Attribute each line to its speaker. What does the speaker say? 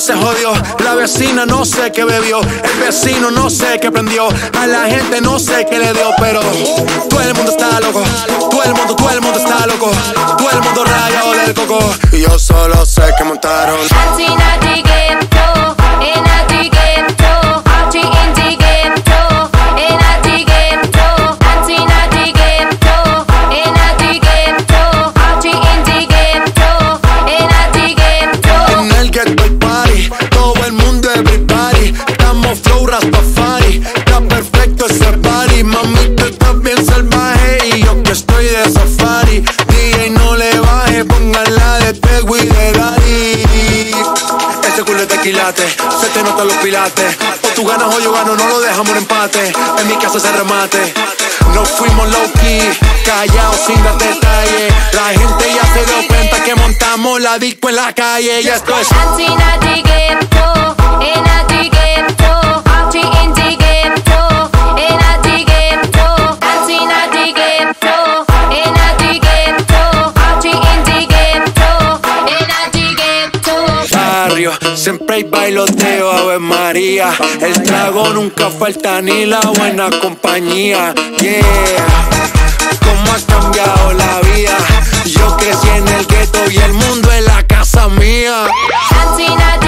Speaker 1: se jodió. La vecina no sé qué bebió. El vecino no sé qué prendió. A la gente no sé qué le dio. Pero todo el mundo está loco. Todo el mundo está loco. Todo el mundo rayado del coco. Y yo solo sé que montaron. Se te notan los pilates. O tú ganas o yo gano, no lo dejamos en empate. En mi casa se remate. Nos fuimos low key, callados sin dar detalles. La gente ya se dio cuenta que montamos la disco en la calle. Y esto es siempre hay bailoteo, Ave María. El trago nunca falta ni la buena compañía. Yeah, cómo ha cambiado la vida. Yo crecí en el gueto y el mundo es la casa mía.